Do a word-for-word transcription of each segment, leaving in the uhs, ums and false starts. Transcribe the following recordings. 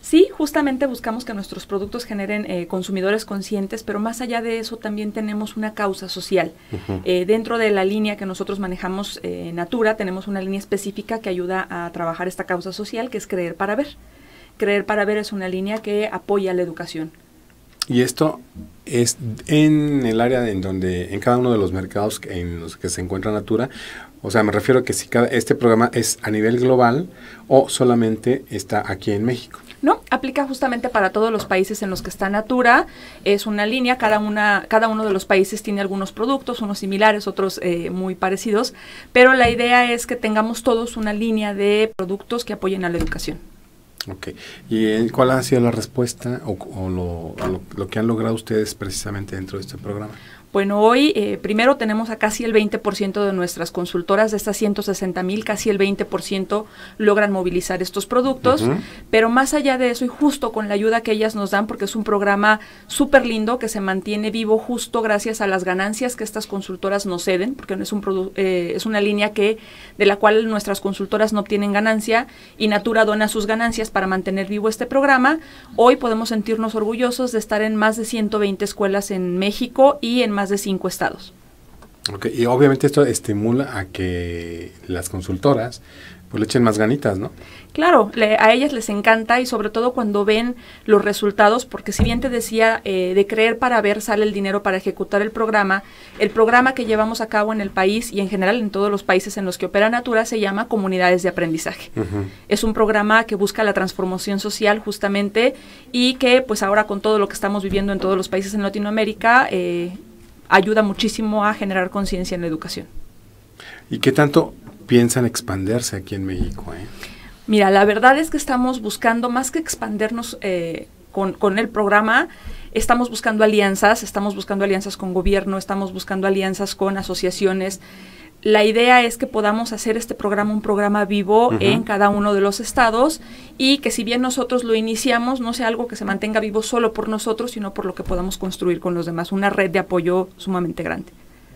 Sí, justamente buscamos que nuestros productos generen eh, consumidores conscientes, pero más allá de eso también tenemos una causa social. Uh-huh. Eh, dentro de la línea que nosotros manejamos, eh, Natura, tenemos una línea específica que ayuda a trabajar esta causa social, que es Creer para Ver. Creer para Ver es una línea que apoya la educación. Y esto es en el área en donde, en cada uno de los mercados en los que se encuentra Natura. O sea, me refiero a que si cada, este programa es a nivel global o solamente está aquí en México. No, aplica justamente para todos los países en los que está Natura. Es una línea, cada una, cada uno de los países tiene algunos productos, unos similares, otros eh, muy parecidos, pero la idea es que tengamos todos una línea de productos que apoyen a la educación. Ok. ¿Y cuál ha sido la respuesta o, o, lo, o lo, lo que han logrado ustedes precisamente dentro de este programa? Bueno, hoy eh, primero tenemos a casi el veinte por ciento de nuestras consultoras, de estas ciento sesenta mil, casi el veinte por ciento logran movilizar estos productos, uh-huh. pero más allá de eso y justo con la ayuda que ellas nos dan, porque es un programa súper lindo que se mantiene vivo justo gracias a las ganancias que estas consultoras nos ceden, porque es, un produ- eh, es una línea que de la cual nuestras consultoras no obtienen ganancia y Natura dona sus ganancias para mantener vivo este programa. Hoy podemos sentirnos orgullosos de estar en más de ciento veinte escuelas en México y en más de cinco estados. Okay. Y obviamente esto estimula a que las consultoras pues le echen más ganitas, ¿no? Claro, le, a ellas les encanta y sobre todo cuando ven los resultados, porque si bien te decía, eh, de Creer para Ver sale el dinero para ejecutar el programa, el programa que llevamos a cabo en el país y en general en todos los países en los que opera Natura se llama Comunidades de Aprendizaje. Uh-huh. Es un programa que busca la transformación social justamente y que pues ahora con todo lo que estamos viviendo en todos los países en Latinoamérica, eh, ayuda muchísimo a generar conciencia en la educación. ¿Y qué tanto piensan expandirse aquí en México? Eh? Mira, la verdad es que estamos buscando, más que expandernos eh, con, con el programa, estamos buscando alianzas, estamos buscando alianzas con gobierno, estamos buscando alianzas con asociaciones. La idea es que podamos hacer este programa un programa vivo uh-huh. en cada uno de los estados y que si bien nosotros lo iniciamos, no sea algo que se mantenga vivo solo por nosotros, sino por lo que podamos construir con los demás, una red de apoyo sumamente grande.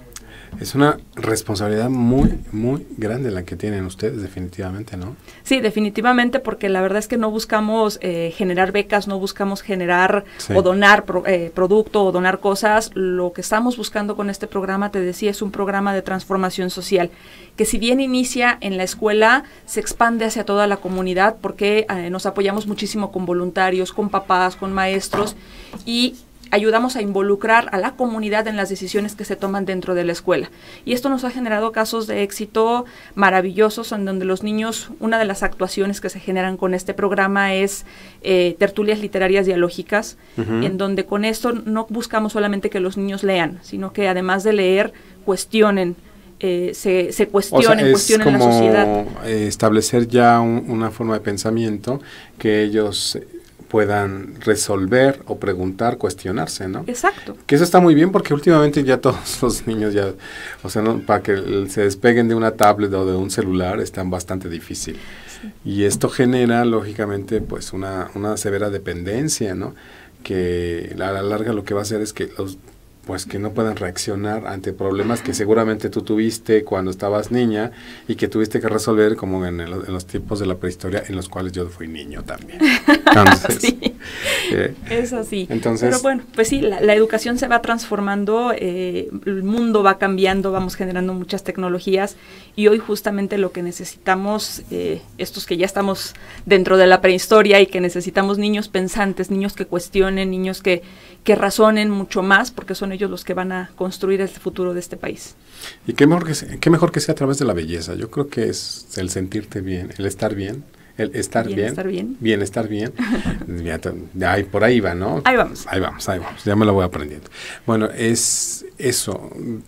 Es una responsabilidad muy, muy grande la que tienen ustedes, definitivamente, ¿no? Sí, definitivamente, porque la verdad es que no buscamos eh, generar becas, no buscamos generar sí. o donar pro, eh, producto o donar cosas. Lo que estamos buscando con este programa, te decía, es un programa de transformación social, que si bien inicia en la escuela, se expande hacia toda la comunidad, porque eh, nos apoyamos muchísimo con voluntarios, con papás, con maestros, y ayudamos a involucrar a la comunidad en las decisiones que se toman dentro de la escuela. Y esto nos ha generado casos de éxito maravillosos en donde los niños, una de las actuaciones que se generan con este programa es eh, tertulias literarias dialógicas, uh-huh. en donde con esto no buscamos solamente que los niños lean, sino que además de leer, cuestionen, eh, se, se cuestionen, o sea, cuestionen la sociedad. Es como eh, establecer ya un, una forma de pensamiento que ellos puedan resolver o preguntar, cuestionarse, ¿no? Exacto. Que eso está muy bien porque últimamente ya todos los niños ya, o sea, no, para que se despeguen de una tablet o de un celular están bastante difícil. Sí. Y esto genera, lógicamente, pues una, una severa dependencia, ¿no? Que a la larga lo que va a hacer es que los pues que no puedan reaccionar ante problemas que seguramente tú tuviste cuando estabas niña y que tuviste que resolver como en, el, en los tiempos de la prehistoria en los cuales yo fui niño también. Entonces, sí, eh, es así. Entonces, pero bueno, pues sí, la, la educación se va transformando, eh, el mundo va cambiando, vamos generando muchas tecnologías y hoy justamente lo que necesitamos, eh, estos que ya estamos dentro de la prehistoria y que necesitamos niños pensantes, niños que cuestionen, niños que, que razonen mucho más, porque son ellos los que van a construir el futuro de este país. Y qué mejor que sea, qué mejor que sea a través de la belleza. Yo creo que es el sentirte bien, el estar bien, el estar bien, Bienestar bien, bien estar bien. ya, ya, por ahí va, ¿no? Ahí vamos. Ahí vamos, ahí vamos. Ya me lo voy aprendiendo. Bueno, es eso,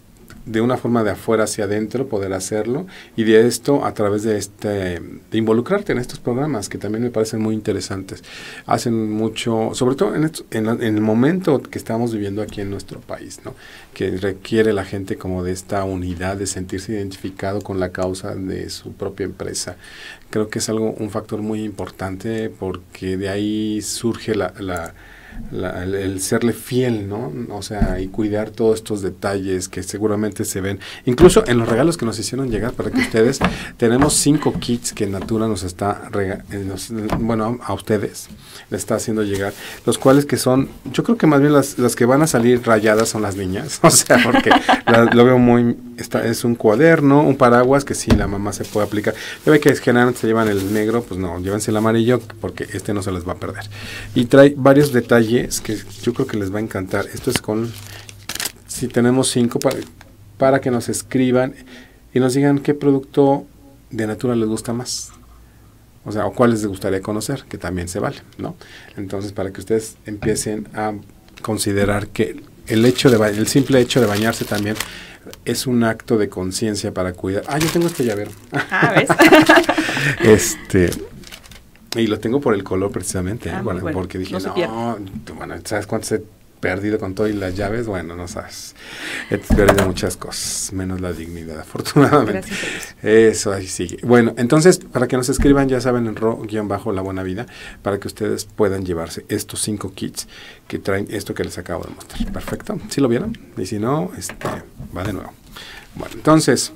de una forma de afuera hacia adentro poder hacerlo y de esto a través de este de involucrarte en estos programas que también me parecen muy interesantes. Hacen mucho, sobre todo en, esto, en, la, en el momento que estamos viviendo aquí en nuestro país, ¿no? Que requiere la gente como de esta unidad, de sentirse identificado con la causa de su propia empresa. Creo que es algo un factor muy importante porque de ahí surge la, la la, el, el serle fiel, ¿no? O sea, y cuidar todos estos detalles que seguramente se ven, incluso en los regalos que nos hicieron llegar para que ustedes, tenemos cinco kits que Natura nos está, rega, eh, nos, bueno, a ustedes le está haciendo llegar, los cuales que son, yo creo que más bien las, las que van a salir rayadas son las niñas, o sea, porque la, lo veo muy, está, es un cuaderno, un paraguas que sí, la mamá se puede aplicar. Ya ve que generalmente se llevan el negro, pues no, llévense el amarillo porque este no se les va a perder. Y trae varios detalles que yo creo que les va a encantar. Esto es con, si tenemos cinco para, para que nos escriban y nos digan qué producto de Natura les gusta más. O sea, o cuáles les gustaría conocer, que también se vale, ¿no? Entonces, para que ustedes empiecen a considerar que el hecho de el simple hecho de bañarse también es un acto de conciencia para cuidar. Ah, yo tengo este llavero. Ah, ¿ves? este, y lo tengo por el color precisamente, ah, ¿eh? bueno, bueno, porque dije, no, no bueno, ¿sabes cuánto he perdido con todo y las llaves? Bueno, no sabes. He perdido muchas cosas, menos la dignidad, afortunadamente. Gracias. Eso, ahí sigue. Bueno, entonces, para que nos escriban, ya saben, en ro-la buena vida, para que ustedes puedan llevarse estos cinco kits que traen esto que les acabo de mostrar. Perfecto. ¿Sí lo vieron? Y si no, este, va de nuevo. Bueno, entonces,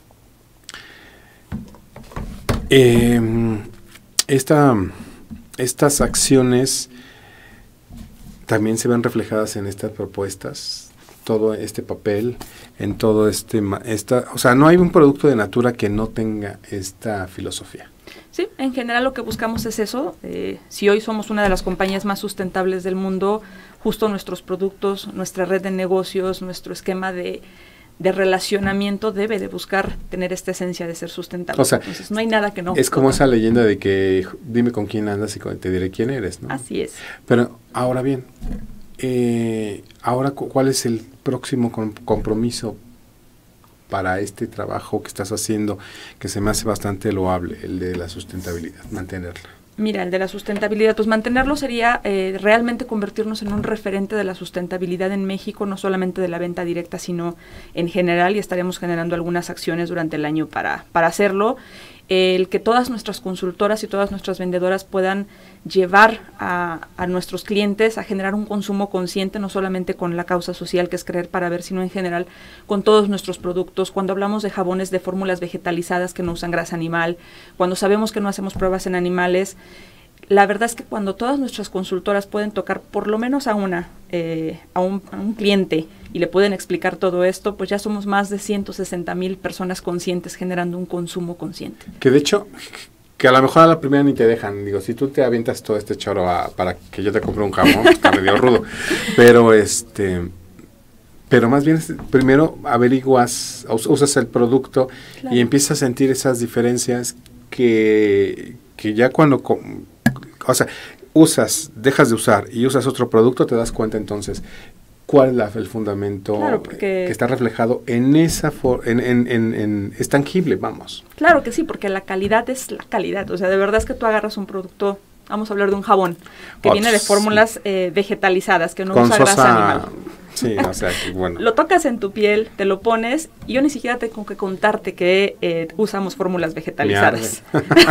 eh, esta, estas acciones también se ven reflejadas en estas propuestas, todo este papel, en todo este, esta, o sea, no hay un producto de Natura que no tenga esta filosofía. Sí, en general lo que buscamos es eso. Eh, si hoy somos una de las compañías más sustentables del mundo, justo nuestros productos, nuestra red de negocios, nuestro esquema de, de relacionamiento debe de buscar tener esta esencia de ser sustentable. O sea, entonces no hay nada que no. Es como esa leyenda de que dime con quién andas y te diré quién eres, ¿no? Así es. Pero ahora bien, eh, ahora ¿cuál es el próximo com- compromiso para este trabajo que estás haciendo, que se me hace bastante loable, el de la sustentabilidad, mantenerla? Mira, el de la sustentabilidad, pues mantenerlo sería eh, realmente convertirnos en un referente de la sustentabilidad en México, no solamente de la venta directa, sino en general, y estaremos generando algunas acciones durante el año para, para hacerlo. El que todas nuestras consultoras y todas nuestras vendedoras puedan llevar a, a nuestros clientes a generar un consumo consciente, no solamente con la causa social que es Creer para Ver, sino en general con todos nuestros productos. Cuando hablamos de jabones de fórmulas vegetalizadas que no usan grasa animal, cuando sabemos que no hacemos pruebas en animales, la verdad es que cuando todas nuestras consultoras pueden tocar por lo menos a una, eh, a, un, a un cliente y le pueden explicar todo esto, pues ya somos más de ciento sesenta mil personas conscientes generando un consumo consciente. Que de hecho, que a lo mejor a la primera ni te dejan. Digo, si tú te avientas todo este choro a, para que yo te compre un jamón, está medio rudo. Pero este... Pero más bien, primero averiguas, usas el producto, claro, y empiezas a sentir esas diferencias que, que ya cuando... O sea, usas, dejas de usar y usas otro producto, te das cuenta entonces cuál es la, el fundamento, claro, que está reflejado en esa for, en, en, en, en, es tangible, vamos. Claro que sí, porque la calidad es la calidad. O sea, de verdad es que tú agarras un producto, vamos a hablar de un jabón, que Ots, viene de fórmulas eh, vegetalizadas, que no usa grasa animal. Sí, o sea, que bueno. Lo tocas en tu piel, te lo pones, y yo ni siquiera tengo que contarte que eh, usamos fórmulas vegetalizadas.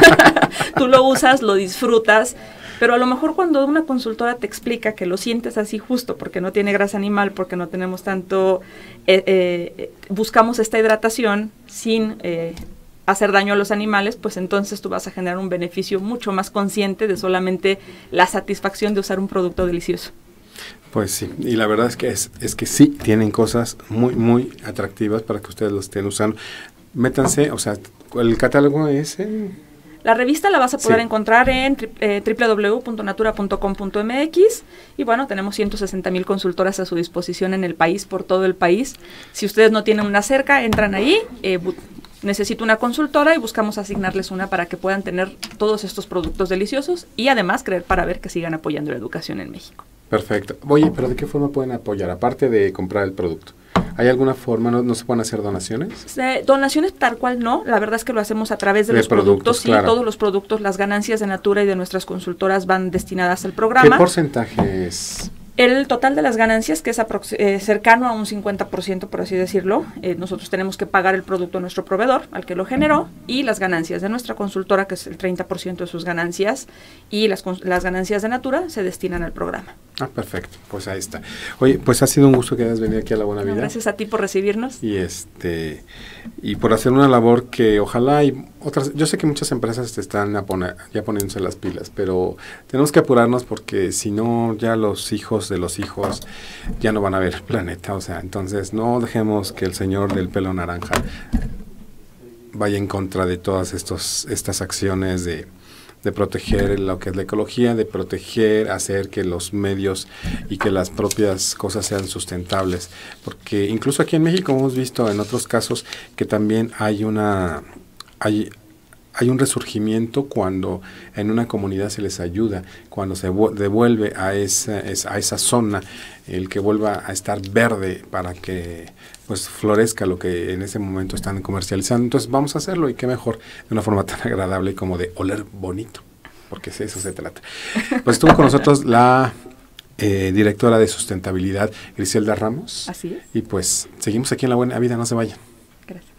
Tú lo usas, lo disfrutas, pero a lo mejor cuando una consultora te explica que lo sientes así justo porque no tiene grasa animal, porque no tenemos tanto, eh, eh, buscamos esta hidratación sin eh, hacer daño a los animales, pues entonces tú vas a generar un beneficio mucho más consciente de solamente la satisfacción de usar un producto delicioso. Pues sí, y la verdad es que es, es que sí tienen cosas muy, muy atractivas para que ustedes lo estén usando. Métanse, o sea, el catálogo es en... La revista la vas a poder sí. encontrar en eh, doble u doble u doble u punto natura punto com punto m x y bueno, tenemos ciento sesenta mil consultoras a su disposición en el país, por todo el país. Si ustedes no tienen una cerca, entran ahí, eh, necesito una consultora y buscamos asignarles una para que puedan tener todos estos productos deliciosos y además Creer para Ver que sigan apoyando la educación en México. Perfecto. Oye, pero ¿de qué forma pueden apoyar? Aparte de comprar el producto, ¿hay alguna forma? ¿No, no se pueden hacer donaciones? Eh, donaciones tal cual no. La verdad es que lo hacemos a través de, de los productos. productos sí, claro. Todos los productos, las ganancias de Natura y de nuestras consultoras van destinadas al programa. ¿Qué porcentaje es? El total de las ganancias, que es eh, cercano a un cincuenta por ciento, por así decirlo, eh, nosotros tenemos que pagar el producto a nuestro proveedor, al que lo generó, y las ganancias de nuestra consultora, que es el treinta por ciento de sus ganancias, y las, las ganancias de Natura se destinan al programa. Ah, perfecto, pues ahí está. Oye, pues ha sido un gusto que hayas venido aquí a La Buena Vida. Gracias a ti por recibirnos. Y este y por hacer una labor que ojalá y otras, yo sé que muchas empresas te están a poner, ya poniéndose las pilas, pero tenemos que apurarnos porque si no ya los hijos de los hijos ya no van a ver el planeta, o sea, entonces no dejemos que el señor del pelo naranja vaya en contra de todas estos estas acciones de de proteger lo que es la ecología, de proteger, hacer que los medios y que las propias cosas sean sustentables. Porque incluso aquí en México hemos visto en otros casos que también hay una hay, hay un resurgimiento cuando en una comunidad se les ayuda, cuando se devuelve a esa, a esa zona el que vuelva a estar verde para que pues florezca lo que en ese momento están comercializando. Entonces vamos a hacerlo, y qué mejor de una forma tan agradable como de oler bonito, porque de eso se trata. Pues estuvo con nosotros la eh, directora de sustentabilidad, Griselda Ramos. Así es. Y pues seguimos aquí en La Buena Vida, no se vayan. Gracias.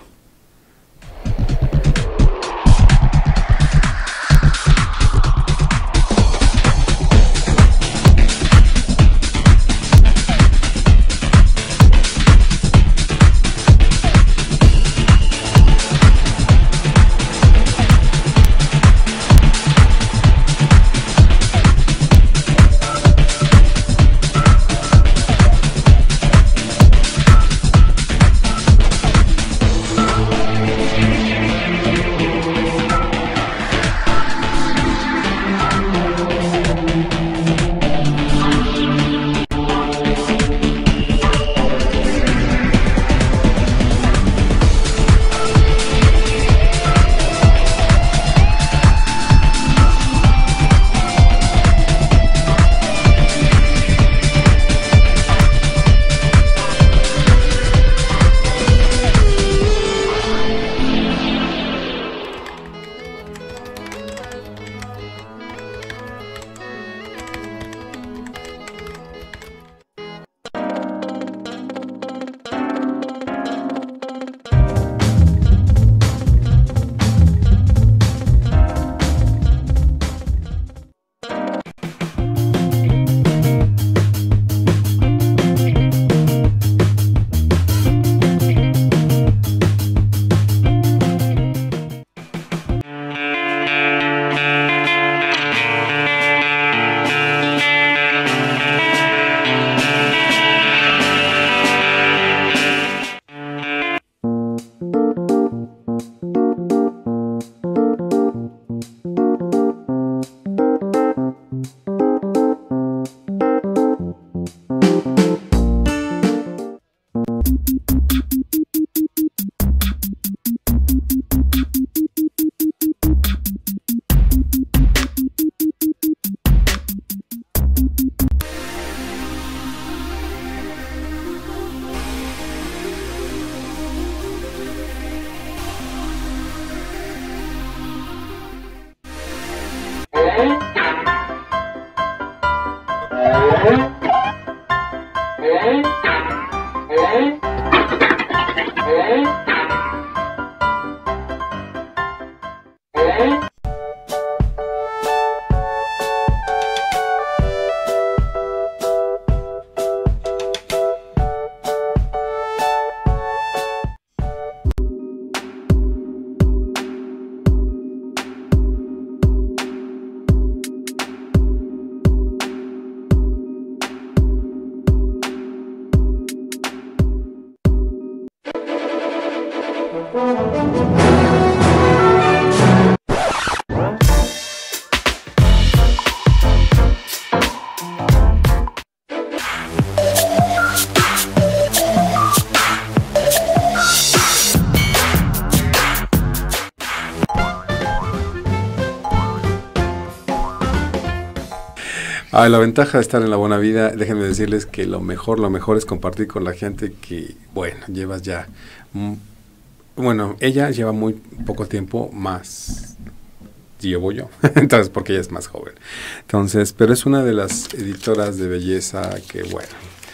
Ah, la ventaja de estar en La Buena Vida, déjenme decirles que lo mejor, lo mejor es compartir con la gente que, bueno, llevas ya, mm, bueno, ella lleva muy poco tiempo más, llevo yo, entonces, porque ella es más joven. Entonces, pero es una de las editoras de belleza que, bueno,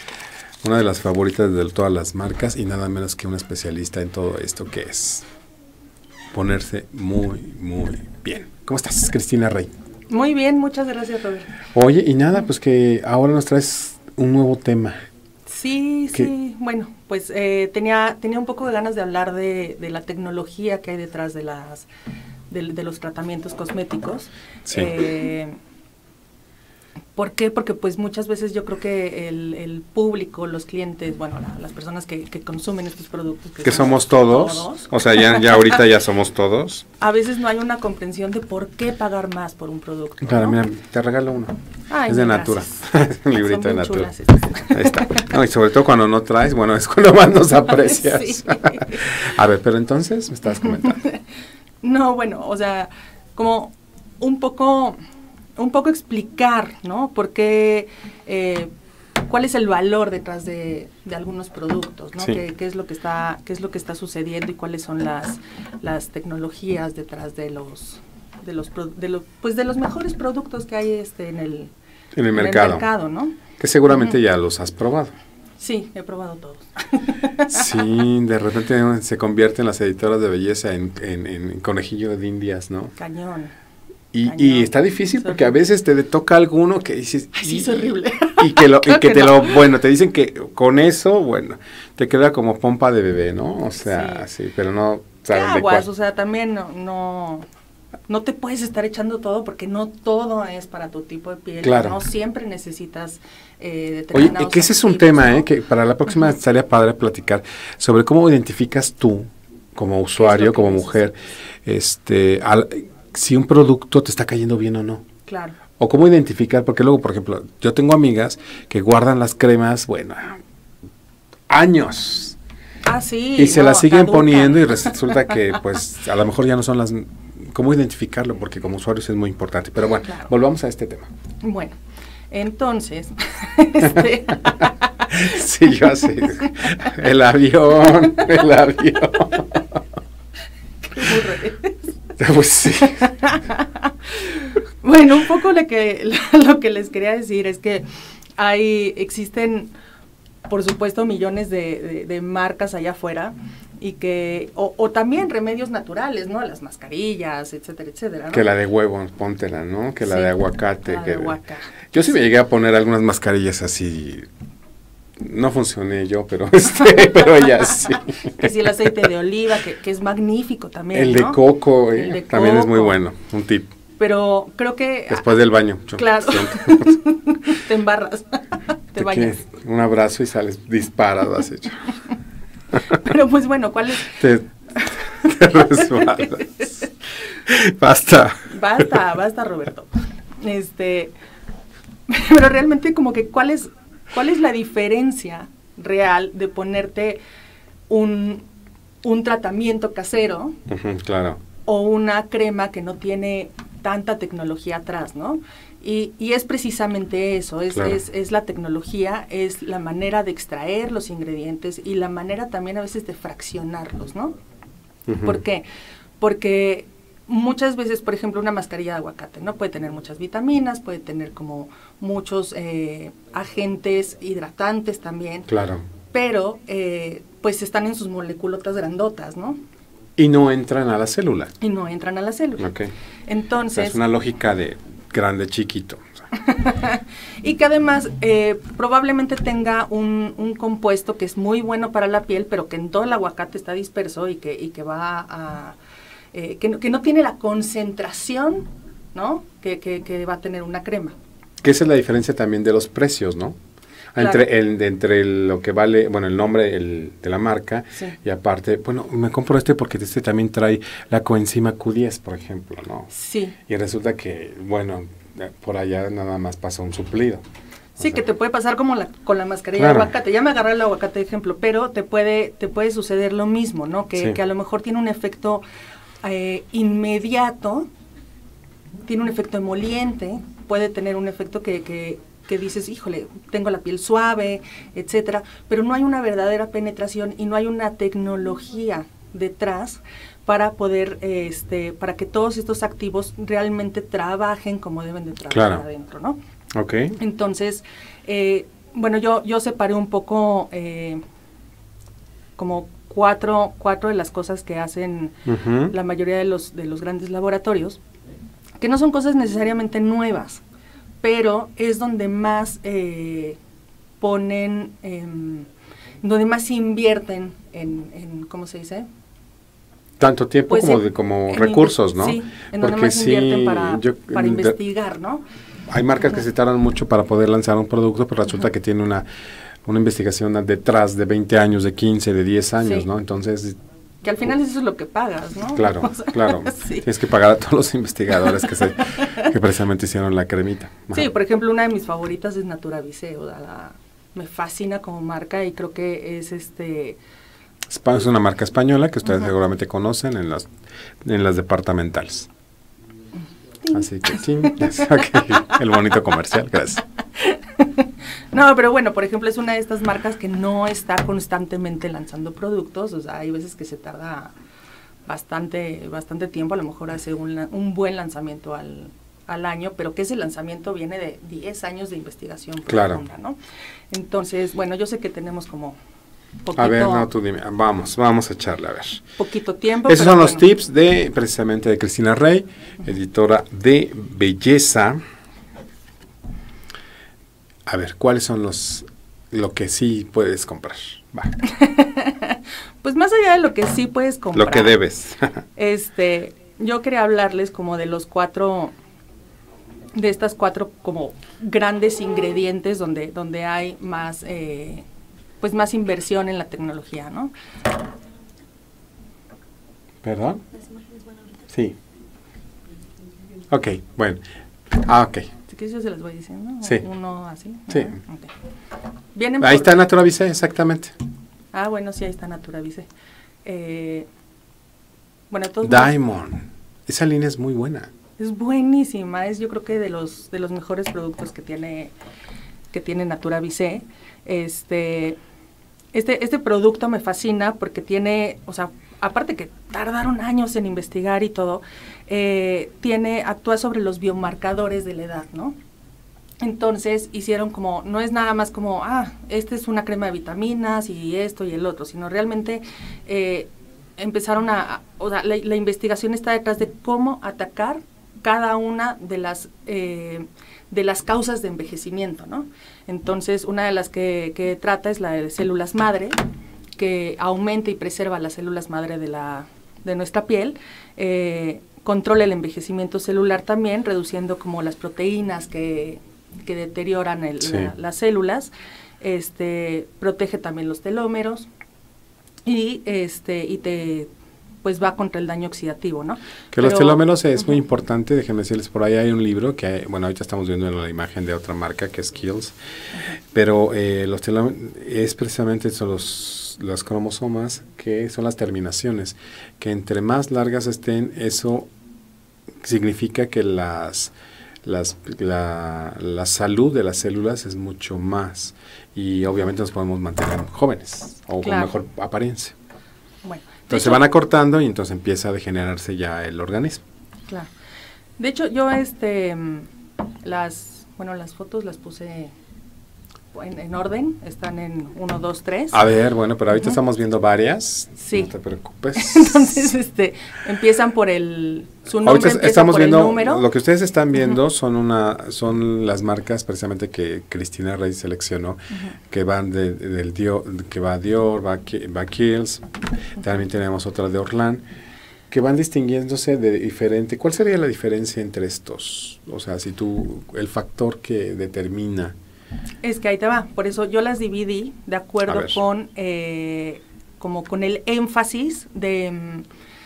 una de las favoritas de todas las marcas y nada menos que una especialista en todo esto que es ponerse muy, muy bien. ¿Cómo estás, Cristina Rey? Muy bien, muchas gracias, Robert. Oye, y nada, pues que ahora nos traes un nuevo tema. Sí, ¿Qué? sí, bueno, pues eh, tenía tenía un poco de ganas de hablar de, de la tecnología que hay detrás de las de, de los tratamientos cosméticos. Sí. Eh, ¿Por qué? Porque pues muchas veces yo creo que el, el público, los clientes, bueno, la, las personas que, que consumen estos productos. Que, que somos todos, todos, o sea, ya, ya ahorita ya somos todos. A veces no hay una comprensión de por qué pagar más por un producto. Claro, ¿no? mira, te regalo uno. Ay, es de Natura, es un librito de Natura. Ahí está. No, y sobre todo cuando no traes, bueno, es cuando más nos aprecias. Sí. A ver, pero entonces me estabas comentando. No, bueno, o sea, como un poco... un poco explicar, ¿no? Por qué, eh, cuál es el valor detrás de, de algunos productos, ¿no? Sí. ¿Qué, qué es lo que está, qué es lo que está sucediendo y cuáles son las, las tecnologías detrás de los, de los, de los, pues de los mejores productos que hay, este, en el, en el en mercado, el mercado, ¿no? Que seguramente uh-huh. ya los has probado. Sí, he probado todos. Sí, de repente se convierten las editoras de belleza en, en, en conejillo de indias, ¿no? Cañón. Y, y está difícil porque a veces te toca alguno que dices... Ay, sí, es horrible. Y que, lo, y que, que te no. lo... Bueno, te dicen que con eso, bueno, te queda como pompa de bebé, ¿no? O sea, sí, sí pero no saben ¿Qué de aguas? cuál. O sea, también no, no... No te puedes estar echando todo porque no todo es para tu tipo de piel. Claro. No siempre necesitas eh, determinados Oye, que ese es un tema, ¿no? ¿eh? Que para la próxima uh-huh. estaría padre platicar sobre cómo identificas tú, como usuario, como mujer, este... Al, si un producto te está cayendo bien o no. Claro. O cómo identificar, porque luego, por ejemplo, yo tengo amigas que guardan las cremas, bueno, años. Ah, sí. Y se no, las siguen caduca. poniendo y resulta que, pues, a lo mejor ya no son las... ¿Cómo identificarlo? Porque como usuarios es muy importante. Pero bueno, claro. Volvamos a este tema. Bueno, entonces... este sí, yo así. El avión, el avión. Qué burro eres. Pues sí. Bueno, un poco lo que, lo que les quería decir es que hay, existen, por supuesto, millones de, de, de marcas allá afuera y que, o, o también remedios naturales, ¿no? Las mascarillas, etcétera, etcétera, ¿no? Que la de huevo, póntela, ¿no? Que la sí, de aguacate. La que de aguacate. Yo sí me llegué a poner algunas mascarillas así... No funcioné yo, pero este, pero ella sí. Que si el aceite de oliva, que, que es magnífico también, El ¿no? de coco, eh, el de también coco. Es muy bueno, un tip. Pero creo que... Después del baño. Claro. Te embarras, te, te bañas. Un abrazo y sales disparado, has hecho. Pero pues bueno, ¿cuál es? Te, te resbalas. Basta. Basta, basta, Roberto. Este, pero realmente como que, ¿cuál es... ¿Cuál es la diferencia real de ponerte un, un tratamiento casero uh-huh, claro. o una crema que no tiene tanta tecnología atrás, ¿no? Y, y es precisamente eso, es, claro. es, es la tecnología, es la manera de extraer los ingredientes y la manera también a veces de fraccionarlos, ¿no? Uh-huh. ¿Por qué? Porque... muchas veces, por ejemplo, una mascarilla de aguacate, ¿no? Puede tener muchas vitaminas, puede tener como muchos eh, agentes hidratantes también. Claro. Pero, eh, pues están en sus moléculas grandotas, ¿no? Y no entran a la célula. Y no entran a la célula. Ok. Entonces... O sea, es una lógica de grande, chiquito. O sea. Y que además eh, probablemente tenga un, un compuesto que es muy bueno para la piel, pero que en todo el aguacate está disperso y que, y que va a... Eh, que, no, que no tiene la concentración, ¿no? Que, que, que va a tener una crema. Que esa es la diferencia también de los precios, ¿no? Claro. Entre, el, entre el, lo que vale, bueno, el nombre el, de la marca, sí. Y aparte, bueno, me compro este porque este también trae la coenzima Q diez, por ejemplo, ¿no? Sí. Y resulta que, bueno, por allá nada más pasa un suplido. Sí, o sea, que te puede pasar como la, con la mascarilla claro. de aguacate. Ya me agarré el aguacate de ejemplo, pero te puede, te puede suceder lo mismo, ¿no? Que, sí. que a lo mejor tiene un efecto... Eh, inmediato, tiene un efecto emoliente, puede tener un efecto que, que, que dices, híjole, tengo la piel suave, etcétera, pero no hay una verdadera penetración y no hay una tecnología detrás para poder, este, para que todos estos activos realmente trabajen como deben de trabajar claro. adentro, ¿no? Ok. Entonces, eh, bueno, yo, yo separé un poco eh, como cuatro, cuatro de las cosas que hacen uh-huh. la mayoría de los, de los grandes laboratorios, que no son cosas necesariamente nuevas, pero es donde más eh, ponen, eh, donde más invierten en, en, ¿cómo se dice? Tanto tiempo pues como, en, de, como recursos, ¿no? Sí, en donde Porque más sí, invierten para, yo, para investigar, ¿no? Hay marcas que se tardan mucho para poder lanzar un producto, pero resulta uh-huh. que tiene una, una investigación detrás de veinte años, de quince, de diez años, sí. ¿no? Entonces... Que al final eso es lo que pagas, ¿no? Claro, o sea, claro. Sí. Tienes que pagar a todos los investigadores que, se, que precisamente hicieron la cremita. Ajá. Sí, por ejemplo, una de mis favoritas es Naturavice, o sea, la, me fascina como marca y creo que es este... Es una marca española que ustedes uh-huh. seguramente conocen en las, en las departamentales. Sí. Así que sí, okay. El bonito comercial, gracias. No, pero bueno, por ejemplo, es una de estas marcas que no está constantemente lanzando productos, o sea, hay veces que se tarda bastante bastante tiempo, a lo mejor hace un, un buen lanzamiento al, al año, pero que ese lanzamiento viene de diez años de investigación claro. profunda, ¿no? Entonces, bueno, yo sé que tenemos como poquito... A ver, no, tú dime, vamos, vamos a echarle, a ver. Poquito tiempo. Esos son bueno. los tips de, precisamente, de Cristina Rey, editora de Belleza. A ver, ¿cuáles son los, lo que sí puedes comprar? Va. Pues más allá de lo que sí puedes comprar. Lo que debes. este, yo quería hablarles como de los cuatro, de estas cuatro como grandes ingredientes donde, donde hay más, eh, pues más inversión en la tecnología, ¿no? ¿Perdón? Sí. Ok, bueno. Ah, ok. Que yo se las voy diciendo, sí. Uno así. Sí. Okay. Vienen ahí por... está Naturavice, exactamente. Ah, bueno, sí, ahí está Naturavice. Eh, bueno, todos Diamond, los... esa línea es muy buena. Es buenísima, es yo creo que de los de los mejores productos que tiene que tiene Naturavice. Este, este, este producto me fascina porque tiene, o sea, aparte que tardaron años en investigar y todo, eh, tiene, actúa sobre los biomarcadores de la edad, ¿no? Entonces hicieron como, no es nada más como, ah, esta es una crema de vitaminas y esto y el otro, sino realmente eh, empezaron a, a o sea, la, la investigación está detrás de cómo atacar cada una de las eh, de las causas de envejecimiento, ¿no? Entonces, una de las que, que trata es la de células madre, que aumenta y preserva las células madre de la de nuestra piel, eh, controla el envejecimiento celular también, reduciendo como las proteínas que, que deterioran el, sí. la, las células, este, protege también los telómeros y este y te pues va contra el daño oxidativo, ¿no? Que Pero, los telómeros es uh-huh. muy importante, déjenme decirles, por ahí hay un libro que, hay, bueno, ahorita estamos viendo en la imagen de otra marca que es Kills, uh-huh. pero eh, los telómeros es precisamente son los, las cromosomas que son las terminaciones, que entre más largas estén, eso significa que las, las la, la salud de las células es mucho más y obviamente nos podemos mantener jóvenes o claro. con mejor apariencia. Bueno. Entonces se van acortando y entonces empieza a degenerarse ya el organismo. Claro. De hecho, yo este las, bueno, las fotos las puse en, en orden, están en uno, dos, tres. A ver, bueno, pero ahorita uh-huh. estamos viendo varias. Sí. No te preocupes. Entonces, este, empiezan por el su nombre, ahorita estamos por viendo el número. Lo que ustedes están viendo uh-huh. son una son las marcas precisamente que Cristina Rey seleccionó, uh-huh. que van de, de, del Dior, que va Dior, va, va Kiehl's, uh-huh. también tenemos otra de Orlan, que van distinguiéndose de diferente. ¿Cuál sería la diferencia entre estos? O sea, si tú, el factor que determina. Es que ahí te va, por eso yo las dividí de acuerdo con, eh, como con el énfasis de,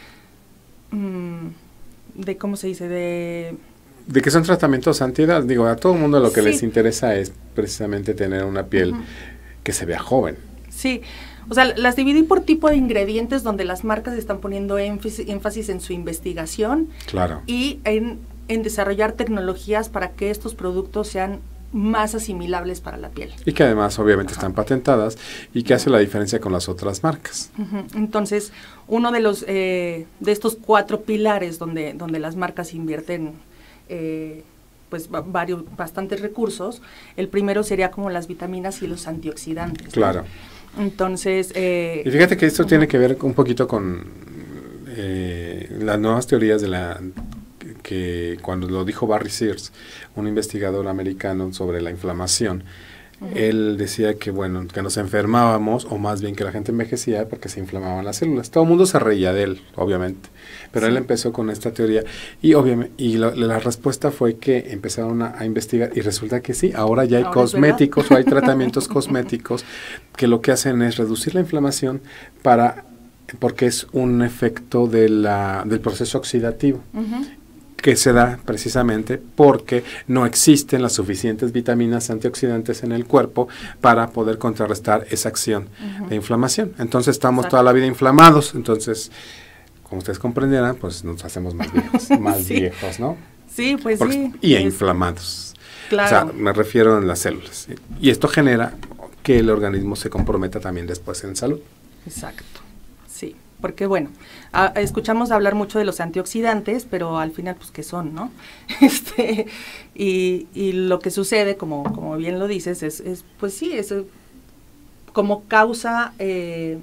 mm, de, ¿cómo se dice? De... De que son tratamientos antiedad. Digo, a todo el mundo lo que sí. les interesa es precisamente tener una piel uh-huh. que se vea joven. Sí, o sea, las dividí por tipo de ingredientes donde las marcas están poniendo énfasis, énfasis en su investigación. Claro. Y en, en desarrollar tecnologías para que estos productos sean más asimilables para la piel. Y que además obviamente Ajá. están patentadas y que hace la diferencia con las otras marcas. Uh-huh. Entonces, uno de los eh, de estos cuatro pilares donde, donde las marcas invierten eh, pues va, varios, bastantes recursos, el primero sería como las vitaminas y los antioxidantes. Claro. ¿no? Entonces... Eh, y fíjate que esto uh-huh. tiene que ver un poquito con eh, las nuevas teorías de la que cuando lo dijo Barry Sears, un investigador americano sobre la inflamación, uh-huh. él decía que, bueno, que nos enfermábamos, o más bien que la gente envejecía porque se inflamaban las células. Todo el mundo se reía de él, obviamente, pero sí. él empezó con esta teoría y obviamente y la, la respuesta fue que empezaron a, a investigar y resulta que sí, ahora ya hay ahora cosméticos o hay tratamientos cosméticos que lo que hacen es reducir la inflamación para porque es un efecto de la, del proceso oxidativo. Uh-huh. que se da precisamente porque no existen las suficientes vitaminas antioxidantes en el cuerpo para poder contrarrestar esa acción uh-huh. de inflamación. Entonces estamos Exacto. toda la vida inflamados, entonces, como ustedes comprenderán, pues nos hacemos más viejos, más sí. viejos, ¿no? Sí, pues porque, sí. Y es, inflamados. Claro. O sea, me refiero a las células. Y esto genera que el organismo se comprometa también después en salud. Exacto, sí. Porque bueno, a, escuchamos hablar mucho de los antioxidantes, pero al final, pues, ¿qué son, no? Este, y, y lo que sucede, como, como bien lo dices, es, es pues sí, es como causa, eh,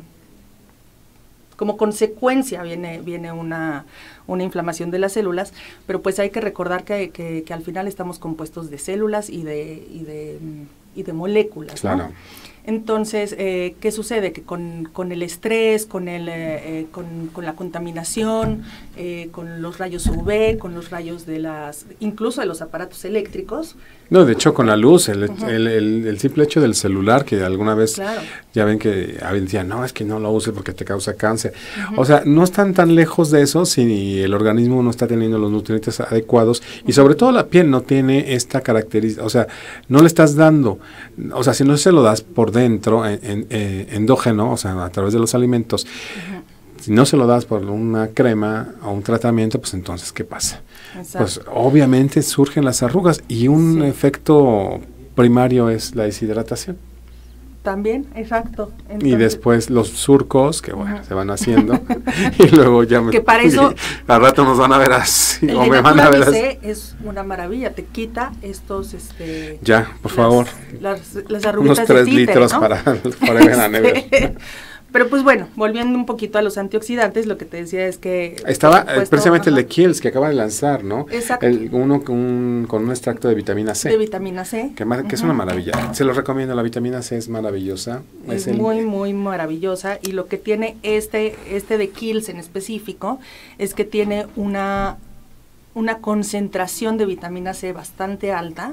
como consecuencia viene, viene una, una inflamación de las células, pero pues hay que recordar que, que, que al final estamos compuestos de células y de, y de, y de moléculas, claro. ¿no? Entonces, eh, ¿qué sucede? Que con, con el estrés, con, el, eh, con, con la contaminación, eh, con los rayos U V, con los rayos de las, incluso de los aparatos eléctricos. No, de hecho con la luz, el, uh-huh. el, el, el simple hecho del celular, que alguna vez claro. ya ven que decían, no, es que no lo uses porque te causa cáncer. Uh-huh. O sea, no están tan lejos de eso si el organismo no está teniendo los nutrientes adecuados uh-huh. y sobre todo la piel no tiene esta característica, o sea, no le estás dando, o sea, si no se lo das por dentro, en, en, eh, endógeno, o sea, a través de los alimentos, uh-huh. si no se lo das por una crema o un tratamiento, pues entonces, ¿qué pasa? Exacto. Pues obviamente surgen las arrugas y un sí. efecto primario es la deshidratación. También, exacto. Entonces, y después los surcos, que bueno, uh-huh. se van haciendo, y luego ya me... Que para eso... al rato nos van a ver así, el o me van a ver así. Es una maravilla, te quita estos, este... Ya, por las, favor. Las, las arruguitas unos tres de títere, litros ¿no? para, para ir a la nevera. Pero pues bueno, volviendo un poquito a los antioxidantes, lo que te decía es que... Estaba supuesto, precisamente ajá. el de Kiehl's que acaba de lanzar, ¿no? Exacto. El, uno con un, con un extracto de vitamina C. De vitamina C. Que, que uh-huh. es una maravilla. Se los recomiendo, la vitamina C es maravillosa. Es, es muy, el, muy maravillosa. Y lo que tiene este, este de Kiehl's en específico es que tiene una, una concentración de vitamina C bastante alta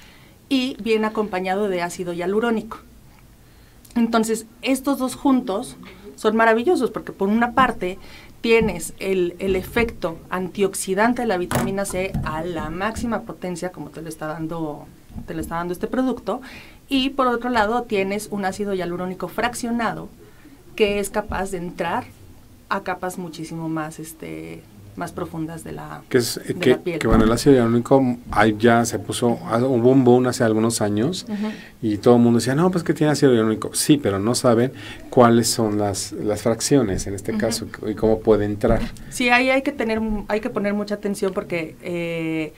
y viene acompañado de ácido hialurónico. Entonces, estos dos juntos son maravillosos porque por una parte tienes el, el efecto antioxidante de la vitamina C a la máxima potencia, como te lo está dando, te lo está dando este producto, y por otro lado tienes un ácido hialurónico fraccionado que es capaz de entrar a capas muchísimo más este más profundas de la, que es, de que, la piel. Que bueno, el ácido hialurónico ahí ya se puso, hubo un boom hace algunos años uh-huh. y todo el mundo decía, no, pues que tiene ácido hialurónico. Sí, pero no saben cuáles son las, las fracciones en este uh-huh. caso y cómo puede entrar. Sí, ahí hay que tener, hay que poner mucha atención porque eh,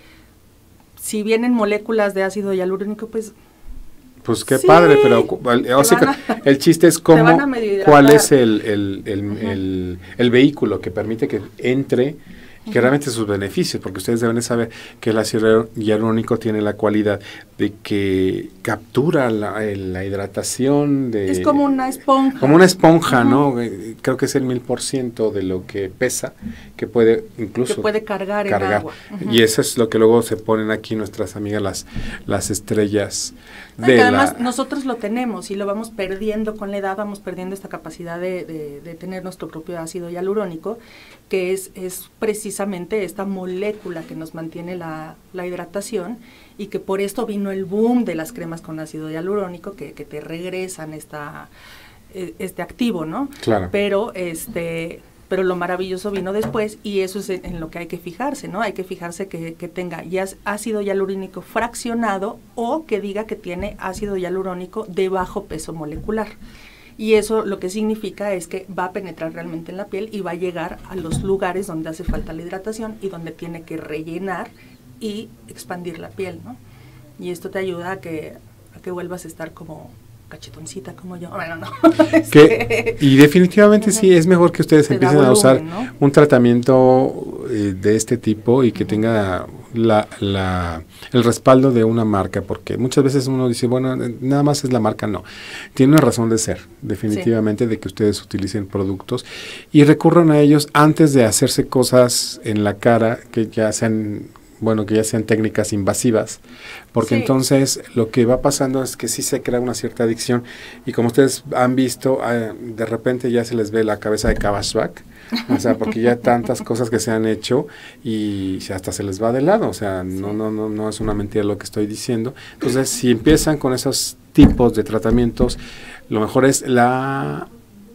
si vienen moléculas de ácido hialurónico, pues... Pues qué sí, padre, pero el, o sea, a, el chiste es cómo, cuál es el, el, el, uh-huh. el, el vehículo que permite que entre, que uh-huh. realmente sus beneficios, porque ustedes deben de saber que el ácido hialurónico tiene la cualidad de que captura la, el, la hidratación. De, es como una esponja. Como una esponja, uh-huh. ¿no? Creo que es el mil por ciento de lo que pesa, que puede incluso... Que puede cargar, cargar. en agua. Uh-huh. Y eso es lo que luego se ponen aquí nuestras amigas las, las estrellas. No, que además la, nosotros lo tenemos y lo vamos perdiendo con la edad, vamos perdiendo esta capacidad de, de, de tener nuestro propio ácido hialurónico, que es, es precisamente esta molécula que nos mantiene la, la hidratación y que por esto vino el boom de las cremas con ácido hialurónico que, que te regresan esta, este activo, ¿no? Claro. Pero este... pero lo maravilloso vino después y eso es en, en lo que hay que fijarse, ¿no? Hay que fijarse que, que tenga ya ácido hialurónico fraccionado o que diga que tiene ácido hialurónico de bajo peso molecular. Y eso lo que significa es que va a penetrar realmente en la piel y va a llegar a los lugares donde hace falta la hidratación y donde tiene que rellenar y expandir la piel, ¿no? Y esto te ayuda a que, a que vuelvas a estar como cachetoncita como yo. Bueno, no. Que, y definitivamente uh-huh. sí, es mejor que ustedes Te empiecen volumen, a usar ¿no? un tratamiento eh, de este tipo y que uh-huh. tenga la, la, el respaldo de una marca, porque muchas veces uno dice, bueno, nada más es la marca. No, tiene una razón de ser, definitivamente, sí. de que ustedes utilicen productos y recurran a ellos antes de hacerse cosas en la cara que ya sean... bueno, que ya sean técnicas invasivas, porque sí. entonces lo que va pasando es que sí se crea una cierta adicción y como ustedes han visto, eh, de repente ya se les ve la cabeza de cabashback, o sea, porque ya tantas cosas que se han hecho y hasta se les va de lado, o sea, sí. no, no, no, no es una mentira lo que estoy diciendo. Entonces, si empiezan con esos tipos de tratamientos, lo mejor es la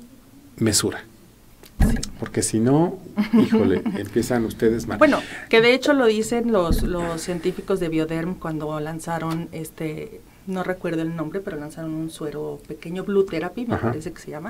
mesura. Sí. Porque si no, híjole, empiezan ustedes mal. Bueno, que de hecho lo dicen los los científicos de Bioderm cuando lanzaron este, no recuerdo el nombre, pero lanzaron un suero pequeño, Blue Therapy, me Ajá. parece que se llama,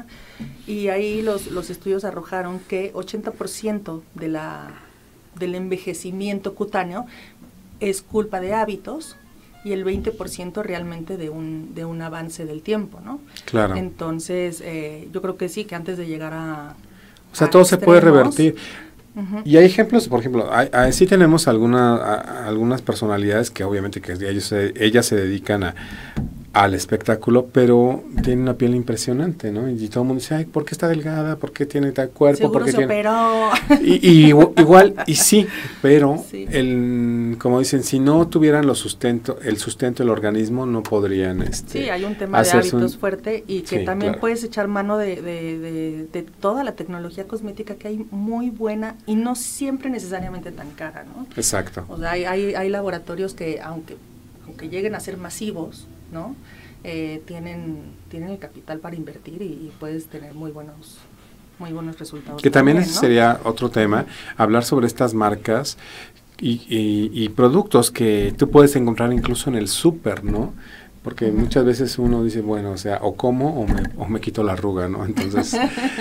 y ahí los, los estudios arrojaron que ochenta por ciento de la, del envejecimiento cutáneo es culpa de hábitos, y el veinte por ciento realmente de un de un avance del tiempo, ¿no? Claro. Entonces, eh, yo creo que sí, que antes de llegar a... O sea, todo extremos. Se puede revertir. Uh-huh. Y hay ejemplos, por ejemplo, hay, hay, sí tenemos alguna, a, algunas personalidades que obviamente que ellos se, ellas se dedican a, al espectáculo, pero tienen una piel impresionante, ¿no? Y todo el mundo dice, ay, ¿por qué está delgada? ¿Por qué tiene tal cuerpo? Seguro ¿Por qué se tiene... operó. Y, y igual, y sí, pero, sí. El, como dicen, si no tuvieran los sustento, el sustento del organismo, no podrían... Este, sí, hay un tema de hábitos un... fuerte y que sí, también claro. puedes echar mano de, de, de, de toda la tecnología cosmética que hay muy buena y no siempre necesariamente tan cara, ¿no? Exacto. O sea, hay, hay, hay laboratorios que, aunque, aunque lleguen a ser masivos, ¿no? Eh, tienen tienen el capital para invertir y, y puedes tener muy buenos muy buenos resultados. Que también, también ese ¿no? sería otro tema, hablar sobre estas marcas y, y, y productos que tú puedes encontrar incluso en el súper, ¿no? Porque uh-huh. muchas veces uno dice, bueno, o sea, o como o me, o me quito la arruga, ¿no? Entonces,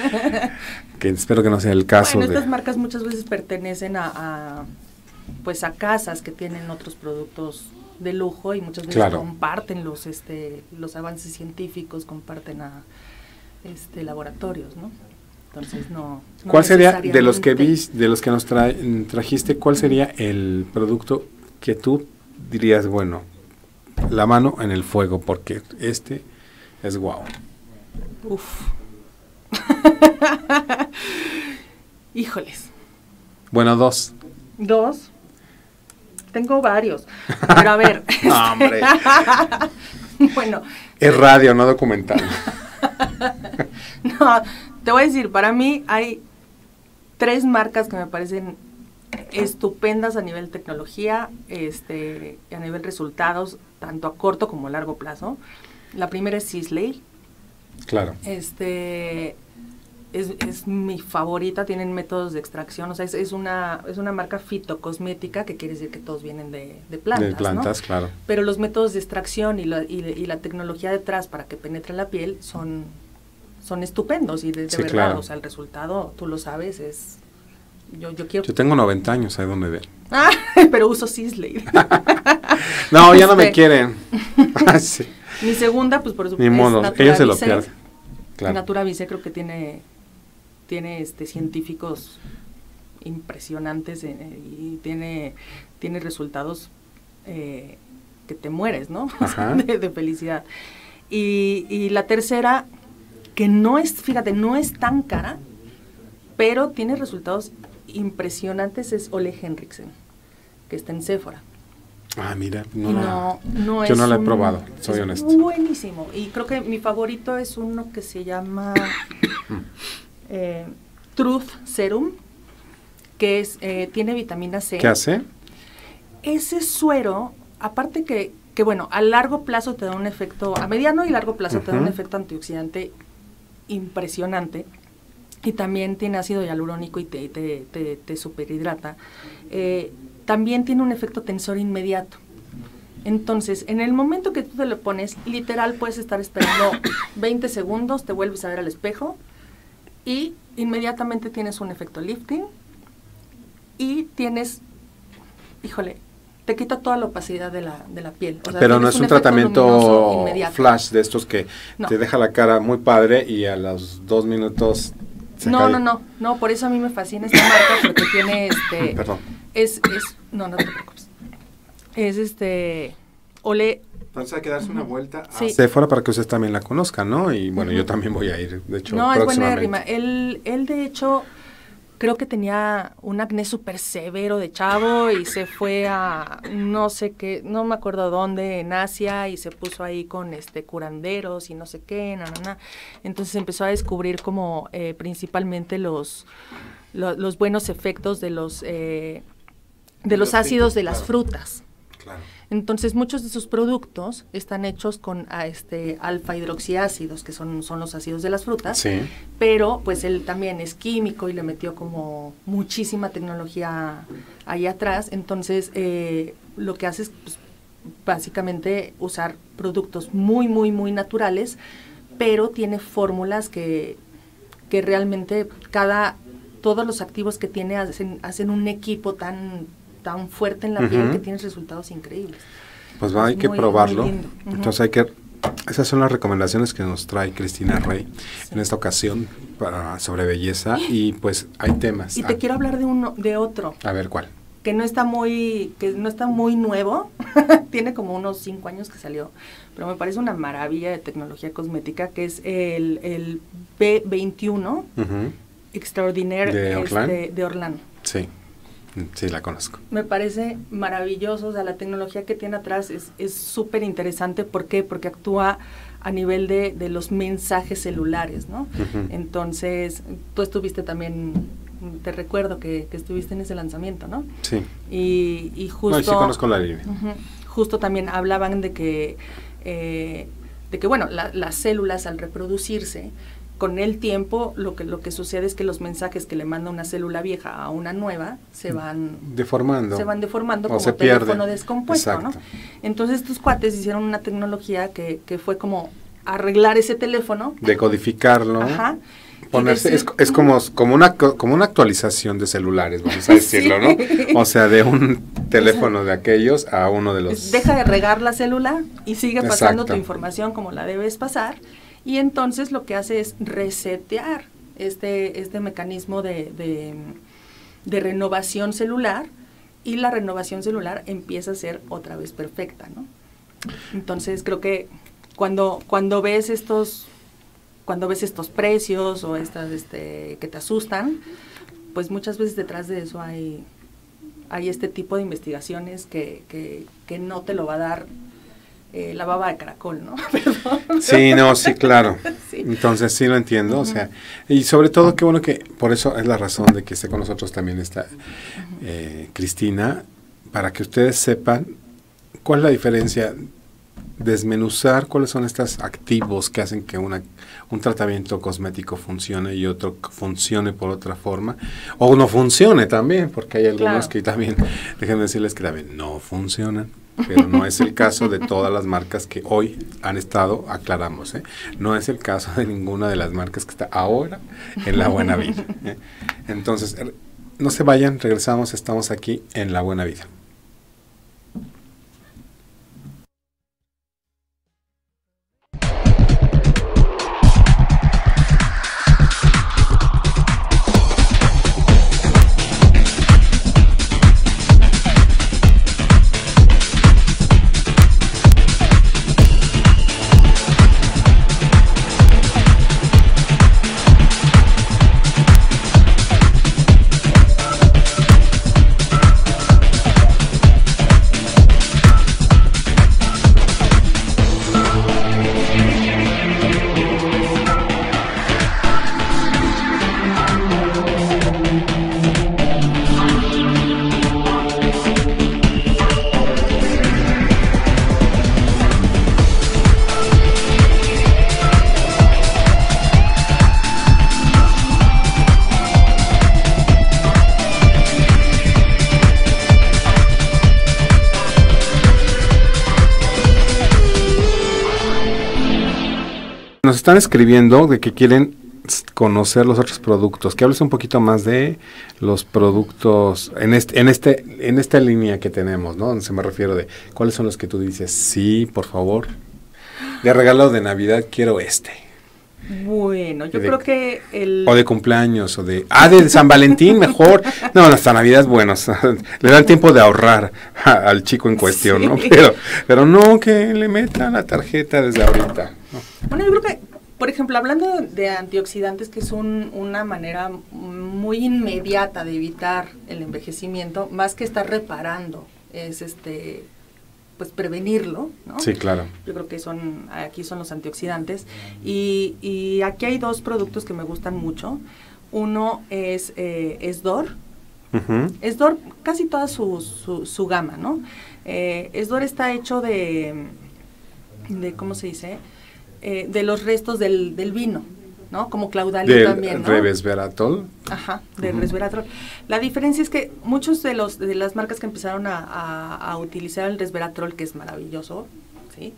que espero que no sea el caso. Bueno, de... estas marcas muchas veces pertenecen a, a pues a casas que tienen otros productos de lujo y muchas veces claro. comparten los este los avances científicos, comparten a este laboratorios, ¿no? Entonces no, no ¿Cuál sería de los que vis, de los que nos tra, trajiste, cuál sería el producto que tú dirías, bueno, la mano en el fuego porque este es guau? Uf. Híjoles. Bueno, dos. Dos. Tengo varios, pero a ver. No, hombre. Bueno. Es radio, no documental. No, te voy a decir, para mí hay tres marcas que me parecen estupendas a nivel tecnología, este, a nivel resultados, tanto a corto como a largo plazo. La primera es Sisley. Claro. Este... Es, es mi favorita, tienen métodos de extracción, o sea, es, es una es una marca fitocosmética, que quiere decir que todos vienen de, de plantas, De plantas, ¿no? claro. Pero los métodos de extracción y la, y, y la tecnología detrás para que penetre la piel son, son estupendos y de, de sí, verdad, claro. o sea, el resultado, tú lo sabes, es... Yo, yo quiero... Yo tengo noventa años, ahí donde ven. Ah, pero uso Sisley. No, ya no me quieren. Sí. Mi segunda, pues por supuesto, ni modo, ellos se lo pierden. Claro. Naturavice creo que tiene... tiene este científicos impresionantes eh, y tiene tiene resultados eh, que te mueres, ¿no? de, de felicidad. Y, y la tercera, que no es, fíjate, no es tan cara, pero tiene resultados impresionantes, es Ole Henriksen, que está en Sephora. Ah, mira, no, no, no yo es no la he un, probado, soy es honesto. Buenísimo. Y creo que mi favorito es uno que se llama eh, Truth Serum, que es eh, tiene vitamina C. ¿Qué hace? Ese suero, aparte que, que bueno, a largo plazo te da un efecto, a mediano y largo plazo uh-huh. te da un efecto antioxidante impresionante, y también tiene ácido hialurónico y te, te, te, te superhidrata. Eh, también tiene un efecto tensor inmediato. Entonces, en el momento que tú te lo pones, literal puedes estar esperando veinte segundos, te vuelves a ver al espejo y inmediatamente tienes un efecto lifting y tienes, híjole, te quita toda la opacidad de la, de la piel. O sea, pero no es un, un tratamiento flash de estos que no. te deja la cara muy padre y a los dos minutos se No, cae. no, no, no, por eso a mí me fascina esta marca porque tiene este... Perdón. Es, es, no, no te preocupes. Es este, Olé. Entonces hay que darse uh-huh. una vuelta a sí. Sephora para que ustedes también la conozcan, ¿no? Y bueno, uh-huh. yo también voy a ir, de hecho, no, es próximamente. buena rima. Él, él, de hecho, creo que tenía un acné súper severo de chavo y se fue a no sé qué, no me acuerdo dónde, en Asia, y se puso ahí con este curanderos y no sé qué, na, na, na. Entonces empezó a descubrir como eh, principalmente los, lo, los buenos efectos de los, eh, de los ácidos de las frutas. Claro. Entonces, muchos de sus productos están hechos con a, este alfa-hidroxiácidos, que son, son los ácidos de las frutas, sí. pero pues él también es químico y le metió como muchísima tecnología ahí atrás. Entonces, eh, lo que hace es pues, básicamente usar productos muy, muy, muy naturales, pero tiene fórmulas que, que realmente cada, todos los activos que tiene hacen, hacen un equipo tan... tan fuerte en la uh-huh. piel que tienes resultados increíbles. Pues va, hay que muy, probarlo. Muy uh-huh. Entonces hay que, esas son las recomendaciones que nos trae Cristina Rey sí. en esta ocasión para sobre belleza y pues hay temas. Y te ah. quiero hablar de uno, de otro. A ver, ¿cuál? Que no está muy, que no está muy nuevo, tiene como unos cinco años que salió, pero me parece una maravilla de tecnología cosmética, que es el, el B veintiuno uh-huh. Extraordinaire de Orlán. Este, de Orlán. Sí. Sí, la conozco. Me parece maravilloso, o sea, la tecnología que tiene atrás es súper interesante. ¿Por qué? Porque actúa a nivel de, de los mensajes celulares, ¿no? Uh-huh. Entonces, tú estuviste también, te recuerdo que, que estuviste en ese lanzamiento, ¿no? Sí. Y, y justo... No, sí conozco la línea. Uh-huh, justo también hablaban de que, eh, de que bueno, la, las células al reproducirse, con el tiempo lo que lo que sucede es que los mensajes que le manda una célula vieja a una nueva se van deformando, se van deformando o como se teléfono pierde. descompuesto, Exacto. ¿no? Entonces estos cuates hicieron una tecnología que, que fue como arreglar ese teléfono, decodificarlo, ajá, ponerse decir, es, es como como una como una actualización de celulares, vamos a decirlo, sí. ¿no? O sea, de un teléfono de aquellos a uno de los. Deja de regar la célula y sigue pasando Exacto. tu información como la debes pasar. Y entonces lo que hace es resetear este, este mecanismo de, de, de renovación celular, y la renovación celular empieza a ser otra vez perfecta, ¿no? Entonces creo que cuando, cuando ves estos, cuando ves estos precios o estas este, que te asustan, pues muchas veces detrás de eso hay, hay este tipo de investigaciones que, que, que no te lo va a dar Eh, la baba de caracol, ¿no? Perdón. Sí, no, sí, claro. Sí. Entonces sí lo entiendo, uh-huh. o sea, y sobre todo qué bueno que, por eso es la razón de que esté con nosotros también esta eh, Cristina, para que ustedes sepan cuál es la diferencia, desmenuzar cuáles son estos activos que hacen que una un tratamiento cosmético funcione y otro funcione por otra forma, o no funcione también, porque hay algunos claro. que también, déjenme decirles que también no funcionan. Pero no es el caso de todas las marcas que hoy han estado, aclaramos, ¿eh? No es el caso de ninguna de las marcas que está ahora en La Buena Vida, ¿eh? Entonces, no se vayan, regresamos, estamos aquí en La Buena Vida. Nos están escribiendo de que quieren conocer los otros productos, que hables un poquito más de los productos en este, en este, en esta línea que tenemos, ¿no? Se me refiero de cuáles son los que tú dices, sí, por favor, de regalo de Navidad quiero este. Bueno, yo de, creo que el... O de cumpleaños, o de... Ah, de San Valentín, mejor. No, hasta Navidad, bueno, le dan tiempo de ahorrar a, al chico en cuestión, sí. ¿no? Pero, pero no que le metan la tarjeta desde ahorita, ¿no? Bueno, yo creo que, por ejemplo, hablando de antioxidantes, que es un, una manera muy inmediata de evitar el envejecimiento, más que estar reparando, es este... pues prevenirlo, ¿no? Sí, claro. Yo creo que son, aquí son los antioxidantes. Y, y aquí hay dos productos que me gustan mucho. Uno es eh, Esdor. Uh-huh. Esdor, casi toda su, su, su gama, ¿no? Eh, Esdor está hecho de, de ¿cómo se dice? Eh, de los restos del, del vino, ¿no? Como Claudalio del también, ¿no? Resveratrol. Ajá, del uh-huh. resveratrol. La diferencia es que muchos de los de las marcas que empezaron a, a, a utilizar el resveratrol, que es maravilloso, ¿sí?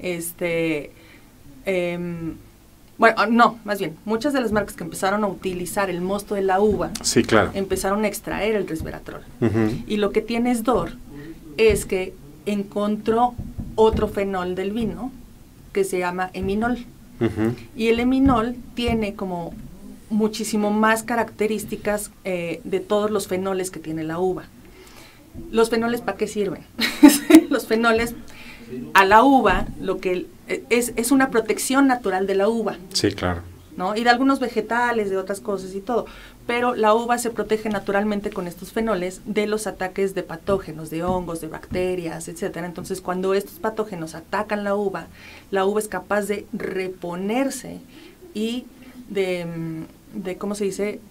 Este, eh, bueno, no, más bien, muchas de las marcas que empezaron a utilizar el mosto de la uva, sí, claro, empezaron a extraer el resveratrol. Uh-huh. Y lo que tiene Esdor es que encontró otro fenol del vino que se llama eminol. Uh-huh. Y el eminol tiene como muchísimo más características eh, de todos los fenoles que tiene la uva. ¿Los fenoles para qué sirven? Los fenoles a la uva, lo que es, es una protección natural de la uva. Sí, claro. ¿No? Y de algunos vegetales, de otras cosas y todo. Pero la uva se protege naturalmente con estos fenoles de los ataques de patógenos, de hongos, de bacterias, etcétera. Entonces, cuando estos patógenos atacan la uva, la uva es capaz de reponerse y de, de ¿cómo se dice?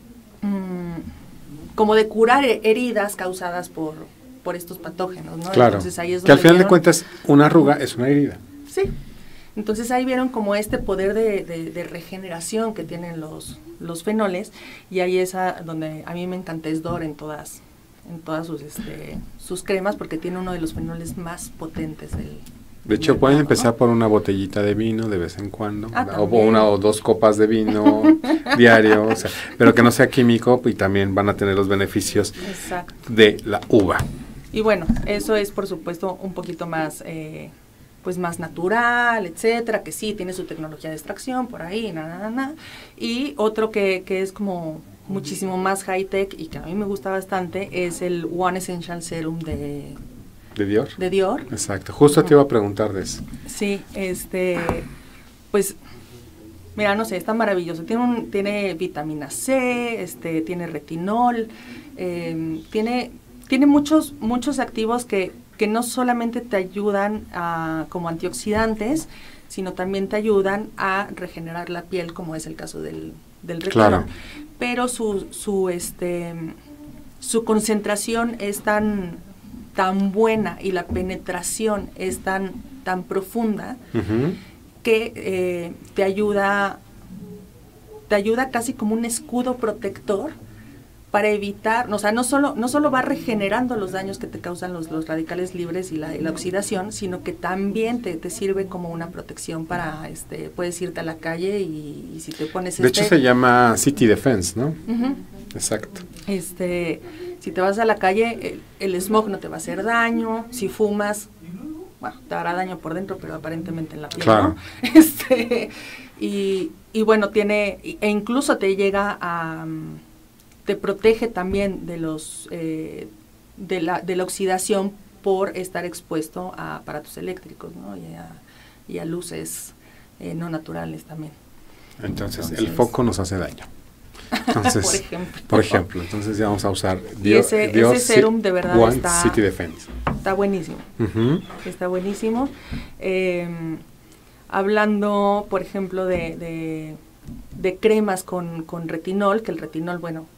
Mm, como de curar heridas causadas por, por estos patógenos, ¿no? Claro, Entonces, ahí es que al final vieron, de cuentas una arruga es una herida. Sí. Entonces ahí vieron como este poder de, de, de regeneración que tienen los, los fenoles, y ahí es a, donde a mí me encanta Esdor en todas, en todas sus, este, sus cremas, porque tiene uno de los fenoles más potentes del De hecho, del pueden mercado, empezar ¿no? por una botellita de vino de vez en cuando, Ah, o una o dos copas de vino diario, o sea, pero que no sea químico, y también van a tener los beneficios Exacto. de la uva. Y bueno, eso es por supuesto un poquito más... Eh, pues más natural, etcétera, que sí tiene su tecnología de extracción por ahí, na, na, na, na. Y otro que, que es como muchísimo más high-tech y que a mí me gusta bastante es el One Essential Serum de... ¿De Dior? De Dior. Exacto, justo te iba a preguntar de eso. Sí, este, pues, mira, no sé, está maravilloso. Tiene, un, tiene vitamina C, este, tiene retinol, eh, tiene, tiene muchos, muchos activos que... que no solamente te ayudan a, como antioxidantes, sino también te ayudan a regenerar la piel, como es el caso del, del retinol. Claro. Pero su, su, este, su concentración es tan, tan buena y la penetración es tan, tan profunda uh-huh. que eh, te ayuda, te ayuda casi como un escudo protector para evitar, o sea, no solo, no solo va regenerando los daños que te causan los, los radicales libres y la, y la oxidación, sino que también te, te sirve como una protección para, este, puedes irte a la calle y, y si te pones... De este, hecho se llama City Defense, ¿no? Uh-huh. Exacto. Este, si te vas a la calle, el, el smog no te va a hacer daño, si fumas, bueno, te hará daño por dentro, pero aparentemente en la piel, claro. ¿no? Este, y, y bueno, tiene, e incluso te llega a... te protege también de los eh, de la de la oxidación por estar expuesto a aparatos eléctricos, ¿no? y, a, y a luces eh, no naturales también. Entonces, entonces el foco nos hace daño. Entonces, por ejemplo. Por ejemplo, entonces ya vamos a usar Dior, ese, Dior ese serum de verdad One está City Defense. Está buenísimo. Uh-huh. Está buenísimo. Eh, hablando, por ejemplo, de, de, de cremas con, con retinol, que el retinol, bueno,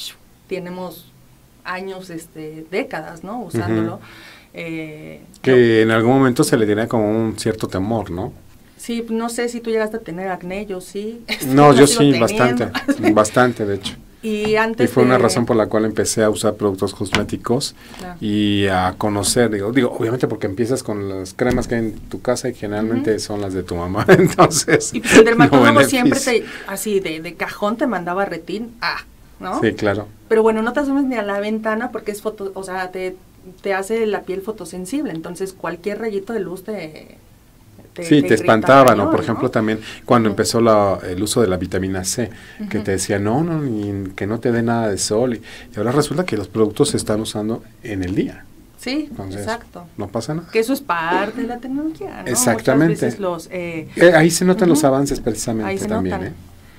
tenemos años, este, décadas, ¿no? Usándolo. Uh-huh. eh, que no, en algún momento se le tiene como un cierto temor, ¿no? Sí, no sé si tú llegaste a tener acné, yo sí. No, yo sí, bastante, bastante de hecho. Y antes y fue de... una razón por la cual empecé a usar productos cosméticos, claro, y a conocer, digo, digo, obviamente porque empiezas con las cremas que hay en tu casa y generalmente uh-huh. son las de tu mamá, entonces... Y pues el dermatólogo no siempre te, así de, de cajón te mandaba Retin, ah, ¿no? Sí, claro. Pero bueno, no te asomes ni a la ventana porque es foto, o sea, te, te hace la piel fotosensible, entonces cualquier rayito de luz te... Te, sí, te, te espantaba, ¿no? Por ¿no? ejemplo, también cuando uh-huh. empezó la, el uso de la vitamina C, uh-huh. que te decía, no, no, ni, que no te dé nada de sol. Y, y ahora resulta que los productos se están usando en el día. Sí, entonces, exacto. No pasa nada. Que eso es parte de la tecnología, ¿no? Exactamente. Muchas veces los, eh, eh, ahí se notan uh-huh. los avances precisamente ahí se también, notan. ¿eh?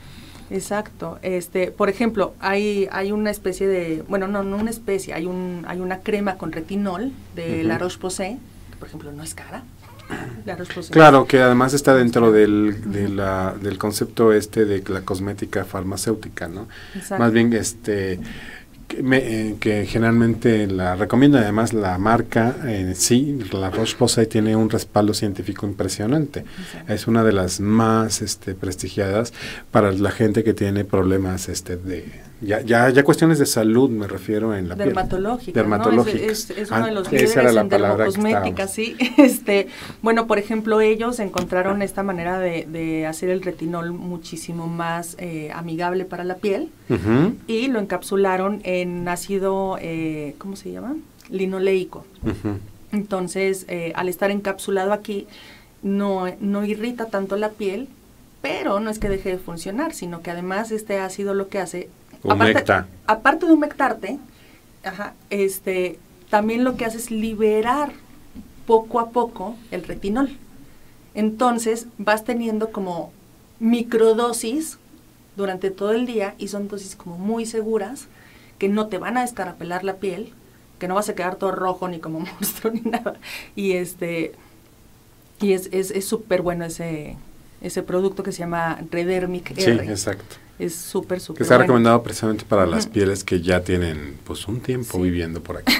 Exacto. Este, por ejemplo, hay hay una especie de, bueno, no, no una especie, hay un hay una crema con retinol de uh-huh. La Roche-Posay, que por ejemplo no es cara. Claro, que además está dentro del, de la, del concepto este de la cosmética farmacéutica, ¿no? Exacto. Más bien, este, que, me, eh, que generalmente la recomienda, además la marca, eh, sí, la Roche-Posay tiene un respaldo científico impresionante. Exacto. Es una de las más este, prestigiadas para la gente que tiene problemas este, de... Ya, ya, ya cuestiones de salud me refiero en la dermatológica, piel. Dermatológica. ¿no? Es, es, es uno ah, de los líderes en dermocosmética, sí. Este, bueno, por ejemplo, ellos encontraron esta manera de, de hacer el retinol muchísimo más eh, amigable para la piel uh-huh. y lo encapsularon en ácido, eh, ¿cómo se llama? Linoleico. Uh-huh. Entonces, eh, al estar encapsulado aquí, no, no irrita tanto la piel, pero no es que deje de funcionar, sino que además este ácido lo que hace... Humecta. Aparte, aparte de humectarte, ajá, este, también lo que hace es liberar poco a poco el retinol. Entonces vas teniendo como microdosis durante todo el día y son dosis como muy seguras que no te van a descarapelar la piel, que no vas a quedar todo rojo ni como monstruo ni nada. Y este y es es es súper bueno ese ese producto que se llama Redermic R. Sí, exacto. Es súper, súper Que está bueno. recomendado precisamente para uh-huh. las pieles que ya tienen pues un tiempo sí. viviendo por aquí.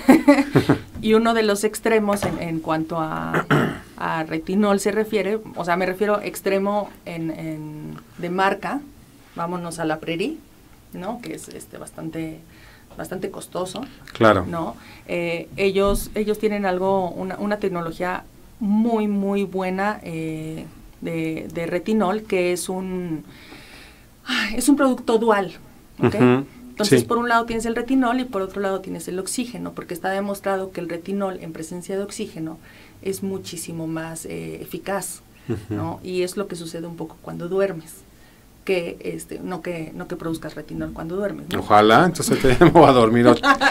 Y uno de los extremos en, en cuanto a, a retinol se refiere, o sea, me refiero extremo en, en de marca, vámonos a la Prairie, ¿no? Que es este bastante bastante costoso. Claro. ¿No? Eh, ellos ellos tienen algo, una, una tecnología muy, muy buena eh, de, de retinol, que es un... Es un producto dual, ¿ok? Uh-huh. Entonces, sí. por un lado tienes el retinol y por otro lado tienes el oxígeno, porque está demostrado que el retinol en presencia de oxígeno es muchísimo más eh, eficaz, uh-huh. ¿no? Y es lo que sucede un poco cuando duermes, que este no que no que produzcas retinol cuando duermes, ¿no? Ojalá, entonces te voy a dormir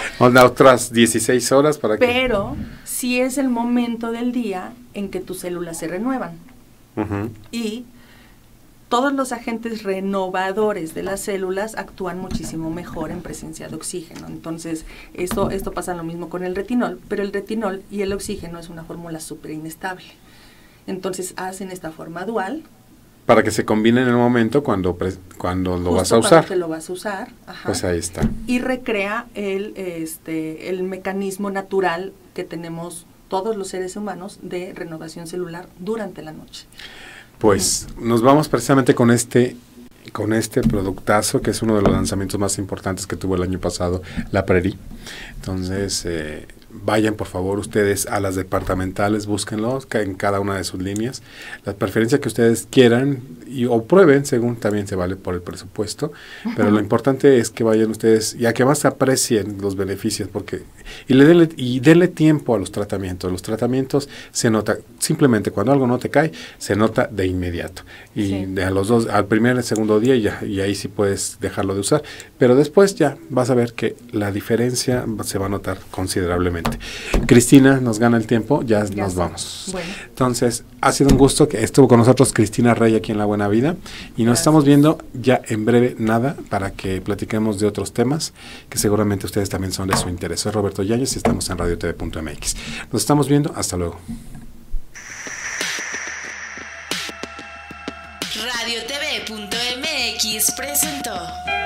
otras dieciséis horas para que... Pero sí es el momento del día en que tus células se renuevan. Uh-huh. Y todos los agentes renovadores de las células actúan muchísimo mejor en presencia de oxígeno. Entonces, esto, esto pasa lo mismo con el retinol, pero el retinol y el oxígeno es una fórmula súper inestable. Entonces, hacen esta forma dual. Para que se combine en el momento cuando, pre, cuando lo Justo vas a usar. Para que lo vas a usar. Ajá. Pues ahí está. Y recrea el, este, el mecanismo natural que tenemos todos los seres humanos de renovación celular durante la noche. Pues nos vamos precisamente con este con este productazo que es uno de los lanzamientos más importantes que tuvo el año pasado, la Prairie. Entonces, eh, vayan por favor ustedes a las departamentales, búsquenlos en cada una de sus líneas, la preferencia que ustedes quieran y o prueben, según también se vale por el presupuesto, uh-huh. pero lo importante es que vayan ustedes y a que más aprecien los beneficios, porque y le denle, y denle tiempo a los tratamientos. Los tratamientos se nota, simplemente cuando algo no te cae, se nota de inmediato. Y sí. de a los dos, al primer y segundo día ya, y ahí sí puedes dejarlo de usar, pero después ya vas a ver que la diferencia se va a notar considerablemente. Cristina, nos gana el tiempo, ya, ya nos sé. vamos. Bueno. Entonces, ha sido un gusto que estuvo con nosotros Cristina Rey aquí en La Buena Vida y nos Gracias. estamos viendo ya en breve nada para que platiquemos de otros temas que seguramente ustedes también son de su interés. Soy Roberto Yáñez y estamos en radio t v punto m x. Nos estamos viendo, hasta luego. radio t v punto m x presentó